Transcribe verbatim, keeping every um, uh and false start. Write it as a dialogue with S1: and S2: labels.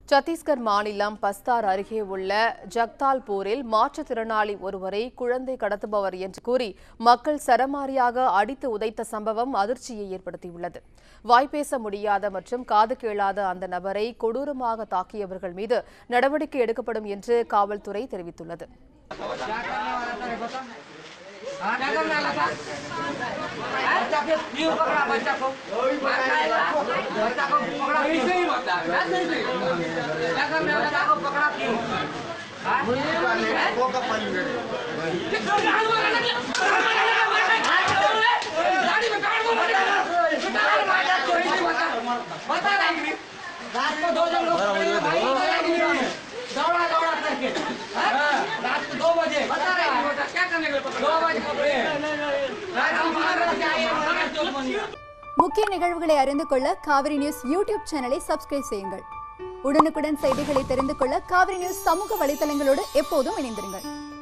S1: சத்தீஸ்கர் மாநிலம் பஸ்தார் அருகே உள்ள ஜக்தால்பூரில் மாற்றுத்திறனாளி ஒருவரை குழந்தை கடத்துபவர் என்று கூறி மக்கள் சரமாரியாக அடித்து உதைத்த சம்பவம் அதிர்ச்சியை ஏற்படுத்தியுள்ளது. வாய்ப்பேச முடியாத மற்றும் காது கேளாத அந்த நபரை கொடூரமாக தாக்கியவர்கள் மீது நடவடிக்கை எடுக்கப்படும் என்று காவல்துறை தெரிவித்துள்ளது.
S2: दौड़ा दौड़ा करके रात को दो बजे बता रहे हैं बेटा क्या करने के लिए दो बजे
S3: முக்கிய நிகழ்வுகளை அறிந்து கொள்ள காவிரி நியூஸ் யூடியூப் சேனலை சப்ஸ்கிரைப் செய்யுங்கள். உடனுக்குடன் செய்திகளை தெரிந்து கொள்ள காவிரி நியூஸ் சமூக வலைதளங்களோடு எப்போதும் இணைந்திருங்கள்.